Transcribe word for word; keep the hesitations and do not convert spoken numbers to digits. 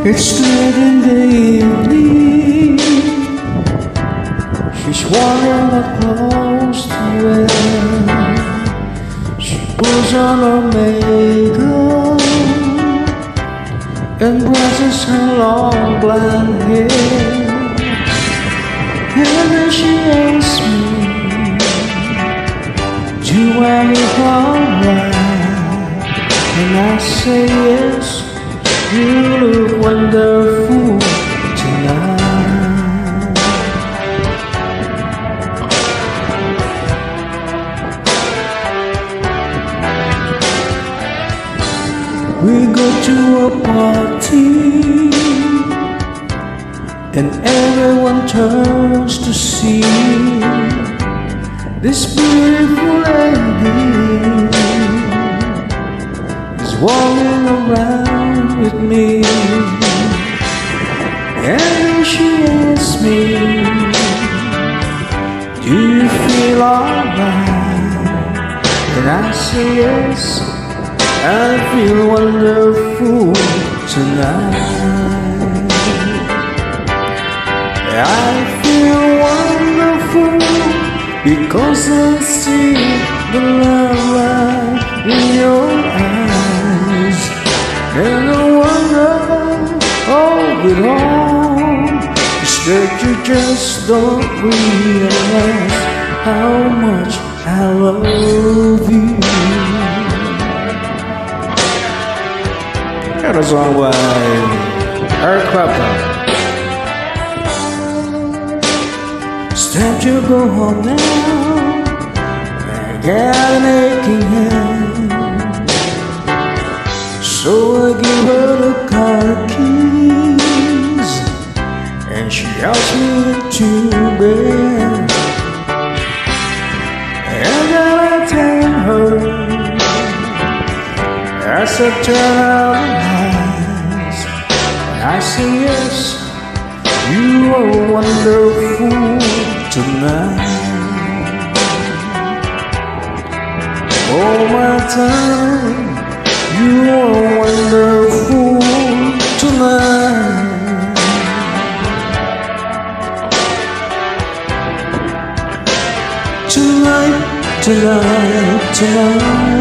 It's late in the evening. She's wondering what clothes to wear. She puts on her makeup and brushes her long blonde hair. And then she asks me, do I look alright? And I say yes, you look wonderful tonight. We go to a party and everyone turns to see this beautiful lady is walking around with me. And then she asks me, do you feel alright? And I say yes, I feel wonderful tonight. I feel wonderful because I see the love light in your eyes. And the wonder of it all is that you just don't realize how much I love you. Got a song by clapton. It's time to go home now. I got an aching hand, so I give her the car keys, and she helps me to bed. And then I tell her, as I turn out the lights, I say yes, you are wonderful tonight. All my time, you are wonderful tonight. Tonight, tonight, tonight.